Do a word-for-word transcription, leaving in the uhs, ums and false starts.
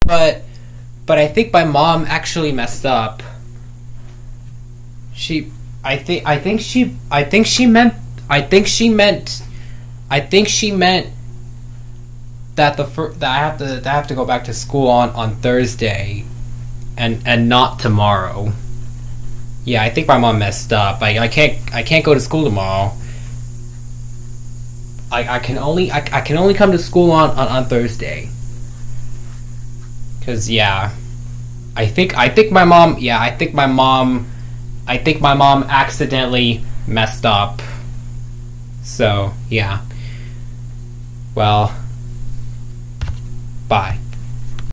but but I think my mom actually messed up. She, I think, I think she, I think she meant, I think she meant, I think she meant that the fir- that I have to that I have to go back to school on, on Thursday, and and not tomorrow. Yeah, I think my mom messed up. I I can't I can't go to school tomorrow. I I can only I, I can only come to school on, on, on Thursday. Cause yeah, I think I think my mom yeah I think my mom I think my mom accidentally messed up. So yeah. Well, bye.